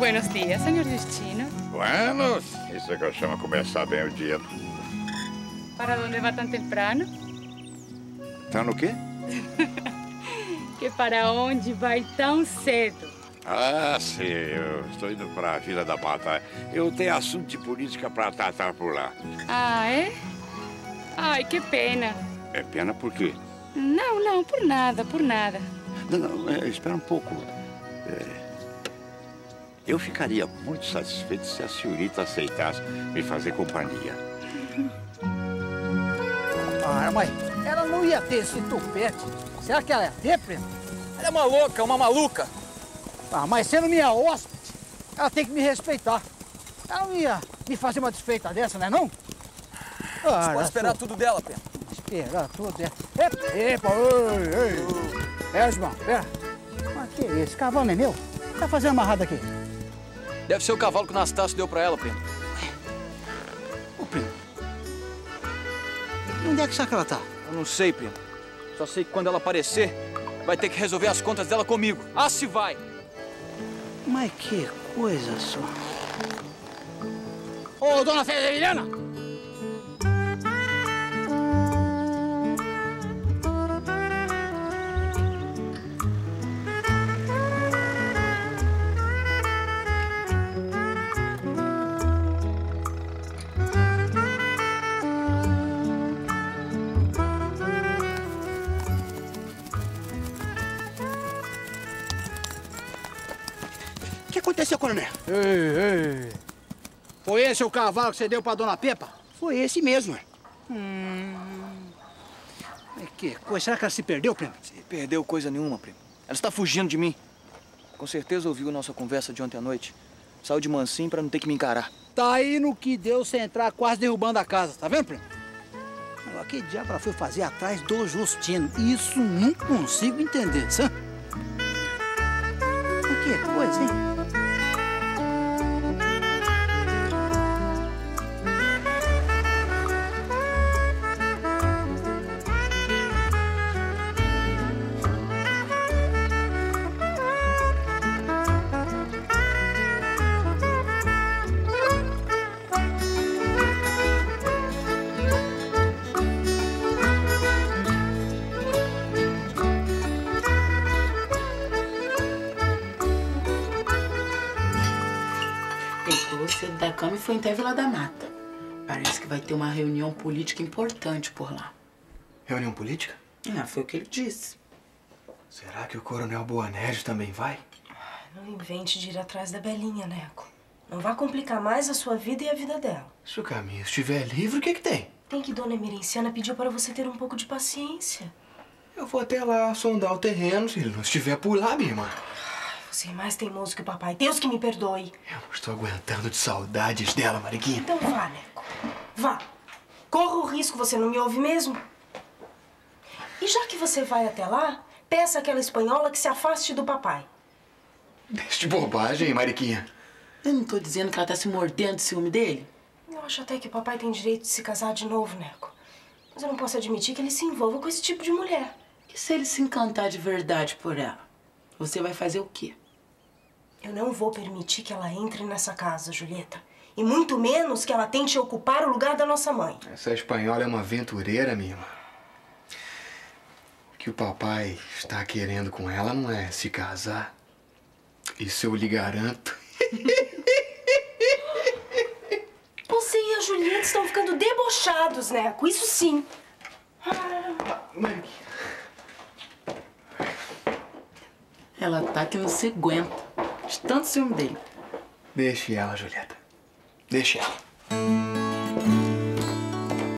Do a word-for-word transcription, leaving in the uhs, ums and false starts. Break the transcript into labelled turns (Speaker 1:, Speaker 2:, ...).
Speaker 1: Buenos dias, senhor Justino.
Speaker 2: Buenos. Isso é que eu chamo começar bem o dia.
Speaker 1: Para onde vai tão temprano?
Speaker 2: Tá no quê?
Speaker 1: Que para onde vai tão cedo?
Speaker 2: Ah, sim. Eu estou indo para a Vila da Mata. Eu tenho assunto de política para tratar por lá.
Speaker 1: Ah, é? Ai, que pena.
Speaker 2: É pena por quê?
Speaker 1: Não, não, por nada, por nada.
Speaker 2: Não, não, é, espera um pouco. É, eu ficaria muito satisfeito se a senhorita aceitasse me fazer companhia.
Speaker 3: Ah, mãe, ela não ia ter esse tupete. Será que ela ia ter, primo?
Speaker 4: Ela é uma louca, uma maluca.
Speaker 3: Ah, mas sendo minha hóspede, ela tem que me respeitar. Ela não ia me fazer uma desfeita dessa, não é não? Ah,
Speaker 4: Você pode esperar
Speaker 3: sou...
Speaker 4: tudo dela, Pena.
Speaker 3: Esperar tudo dela. Epa, epa, ei, ei. É, João, pera. Mas que é esse cavalo é meu? O que tá fazendo amarrado aqui?
Speaker 4: Deve ser o cavalo que o Nastácio deu pra ela, Pena.
Speaker 3: Ô, primo. Onde é que será que ela tá?
Speaker 4: Eu não sei, Pena. Só sei que quando ela aparecer, vai ter que resolver as contas dela comigo. Ah, se vai!
Speaker 3: Mas que coisa só. Ô, dona Severina! O que aconteceu, coronel? Ei, ei. Foi esse o cavalo que você deu pra dona Pepa?
Speaker 5: Foi esse mesmo.
Speaker 3: Hum. Mas que coisa, será que ela se perdeu, primo?
Speaker 4: Se perdeu coisa nenhuma, primo. Ela está fugindo de mim. Com certeza ouviu a nossa conversa de ontem à noite. Saiu de mansinho pra não ter que me encarar.
Speaker 3: Tá aí no que deu você entrar quase derrubando a casa, tá vendo, primo? Agora, que diabo ela foi fazer atrás do Justino? Isso não consigo entender, sabe? Mas que coisa, hein?
Speaker 6: Pegou cedo da cama e foi até Vila da Mata. Parece que vai ter uma reunião política importante por lá.
Speaker 7: Reunião política?
Speaker 6: Ah, foi o que ele disse.
Speaker 7: Será que o Coronel Boanerges também vai?
Speaker 8: Não invente de ir atrás da Belinha, Neco. Não vá complicar mais a sua vida e a vida dela.
Speaker 7: Se o caminho estiver livre, o que que tem?
Speaker 8: Tem que Dona Emerenciana pediu para você ter um pouco de paciência.
Speaker 7: Eu vou até lá sondar o terreno, se ele não estiver por lá, minha irmã.
Speaker 8: Você é mais teimoso que o papai. Deus que me perdoe.
Speaker 7: Eu não estou aguentando de saudades dela, Mariquinha.
Speaker 8: Então vá, Neco. Vá. Corra o risco, você não me ouve mesmo? E já que você vai até lá, peça àquela espanhola que se afaste do papai.
Speaker 7: Deixa de bobagem, Mariquinha.
Speaker 6: Eu não tô dizendo que ela tá se mordendo de ciúme dele?
Speaker 8: Eu acho até que o papai tem direito de se casar de novo, Neco. Mas eu não posso admitir que ele se envolva com esse tipo de mulher.
Speaker 6: E se ele se encantar de verdade por ela? Você vai fazer o quê?
Speaker 8: Eu não vou permitir que ela entre nessa casa, Julieta. E muito menos que ela tente ocupar o lugar da nossa mãe.
Speaker 7: Essa espanhola é uma aventureira, minha irmã. O que o papai está querendo com ela não é se casar. Isso eu lhe garanto.
Speaker 8: Você e a Julieta estão ficando debochados, Neco. Isso sim.
Speaker 7: Mariquinha.
Speaker 6: Ela tá que não se aguenta. De tanto ciúme dele.
Speaker 7: Deixe ela, Julieta. Deixe ela.